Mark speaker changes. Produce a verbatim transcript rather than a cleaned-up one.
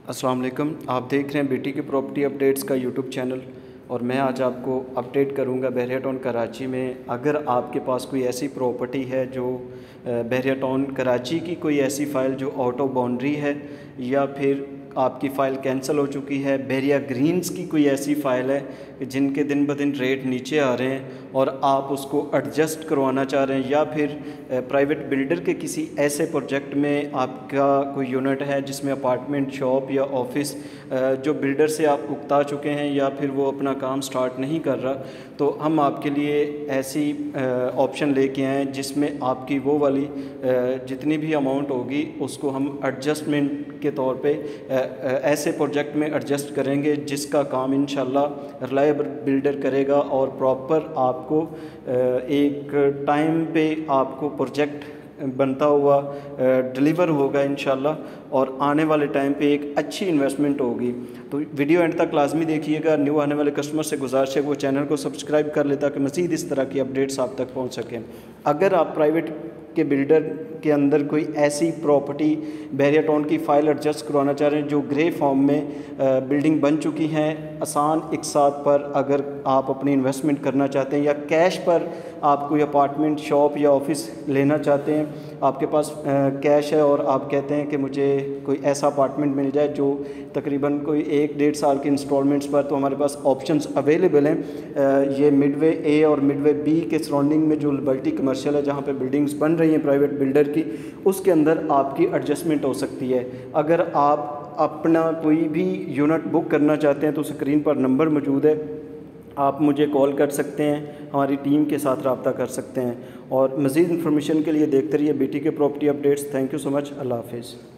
Speaker 1: अस्सलाम वालेकुम। आप देख रहे हैं बीटी के प्रॉपर्टी अपडेट्स का यूट्यूब चैनल और मैं आज आपको अपडेट करूंगा बहरिया टाउन कराची में। अगर आपके पास कोई ऐसी प्रॉपर्टी है जो बहरिया टाउन कराची की कोई ऐसी फ़ाइल जो आउट ऑफ बाउंड्री है या फिर आपकी फ़ाइल कैंसिल हो चुकी है, बहरिया ग्रीन्स की कोई ऐसी फ़ाइल है जिनके दिन ब दिन रेट नीचे आ रहे हैं और आप उसको एडजस्ट करवाना चाह रहे हैं, या फिर प्राइवेट बिल्डर के किसी ऐसे प्रोजेक्ट में आपका कोई यूनिट है जिसमें अपार्टमेंट, शॉप या ऑफिस जो बिल्डर से आप उकता चुके हैं या फिर वो अपना काम स्टार्ट नहीं कर रहा, तो हम आपके लिए ऐसी ऑप्शन लेके आए हैं जिसमें आपकी वो वाली जितनी भी अमाउंट होगी उसको हम एडजस्टमेंट के तौर पे ऐसे प्रोजेक्ट में एडजस्ट करेंगे जिसका काम इंशाल्लाह रिलायबल बिल्डर करेगा और प्रॉपर आपको एक टाइम पे आपको प्रोजेक्ट बनता हुआ डिलीवर होगा इंशाल्लाह, और आने वाले टाइम पे एक अच्छी इन्वेस्टमेंट होगी। तो वीडियो एंड तक लाजमी देखिएगा। न्यू आने वाले कस्टमर से गुजारिश है वो चैनल को सब्सक्राइब कर ले ताकि मज़ीद इस तरह की अपडेट्स आप तक पहुंच सकें। अगर आप प्राइवेट के बिल्डर के अंदर कोई ऐसी प्रॉपर्टी बहरिया टाउन की फ़ाइल एडजस्ट करवाना चाह रहे हैं जो ग्रे फॉर्म में बिल्डिंग बन चुकी हैं, आसान एक साथ पर अगर आप अपनी इन्वेस्टमेंट करना चाहते हैं या कैश पर आप कोई अपार्टमेंट, शॉप या ऑफिस लेना चाहते हैं, आपके पास कैश है और आप कहते हैं कि मुझे कोई ऐसा अपार्टमेंट मिल जाए जो तकरीबन कोई एक डेढ़ साल के इंस्टॉलमेंट्स पर, तो हमारे पास ऑप्शंस अवेलेबल हैं। ये मिडवे ए और मिडवे बी के सराउंडिंग में जो लिबर्टी कमर्शियल है जहाँ पे बिल्डिंग्स बन रही हैं प्राइवेट बिल्डर की, उसके अंदर आपकी एडजस्टमेंट हो सकती है। अगर आप अपना कोई भी यूनिट बुक करना चाहते हैं तो स्क्रीन पर नंबर मौजूद है, आप मुझे कॉल कर सकते हैं, हमारी टीम के साथ रब्ता कर सकते हैं। और मज़ीद इन्फॉर्मेशन के लिए देखते रहिए बीटी के property updates. Thank you so much. अल्लाह हाफिज़।